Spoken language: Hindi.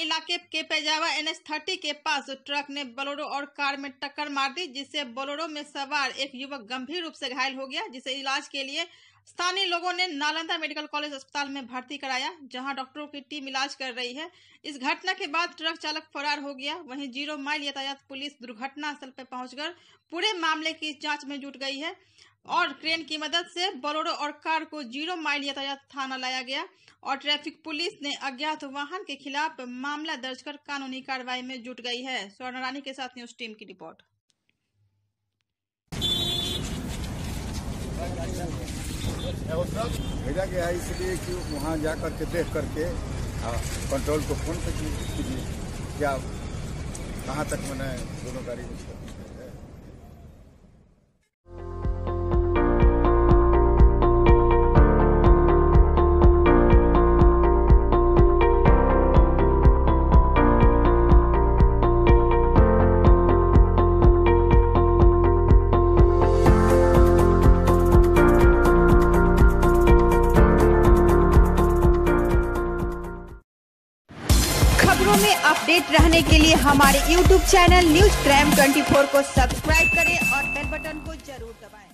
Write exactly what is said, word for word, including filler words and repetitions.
इलाके के पेजावा एन एच तीस के पास ट्रक ने बोलेरो और कार में टक्कर मार दी, जिससे बोलेरो में सवार एक युवक गंभीर रूप से घायल हो गया, जिसे इलाज के लिए स्थानीय लोगों ने नालंदा मेडिकल कॉलेज अस्पताल में भर्ती कराया, जहां डॉक्टरों की टीम इलाज कर रही है। इस घटना के बाद ट्रक चालक फरार हो गया। वहीं जीरो माइल यातायात पुलिस दुर्घटना स्थल पर पहुंचकर पूरे मामले की जांच में जुट गई है और क्रेन की मदद से बोलेरो और कार को जीरो माइल यातायात थाना लाया गया और ट्रैफिक पुलिस ने अज्ञात वाहन के खिलाफ मामला दर्ज कर कानूनी कार्रवाई में जुट गई है। स्वर्ण रानी के साथ न्यूज टीम की रिपोर्ट। भेजा गया है इसलिए कि वहाँ जा करके देख करके कंट्रोल को फोन पे कीजिए क्या कहाँ तक मैंने दोनों गाड़ी में खबरों में अपडेट रहने के लिए हमारे यूट्यूब चैनल न्यूज क्राइम चौबीस को सब्सक्राइब करें और बेल बटन को जरूर दबाएं।